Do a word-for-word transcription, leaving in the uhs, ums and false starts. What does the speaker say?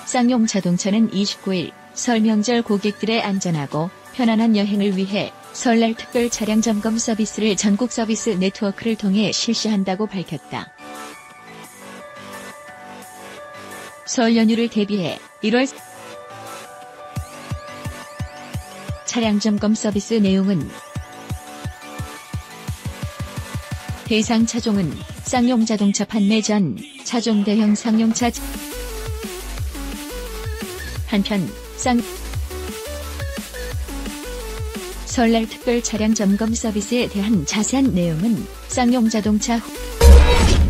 쌍용 자동차는 이십구일 설 명절 고객들의 안전하고 편안한 여행을 위해 설날 특별 차량 점검 서비스를 전국 서비스 네트워크를 통해 실시한다고 밝혔다. 설 연휴를 대비해 일월 차량 점검 서비스 내용은 대상 차종은 쌍용 자동차 판매 전 차종 대형 쌍용차. 한편 쌍 설날 특별 차량 점검 서비스에 대한 자세한 내용은 쌍용 자동차 후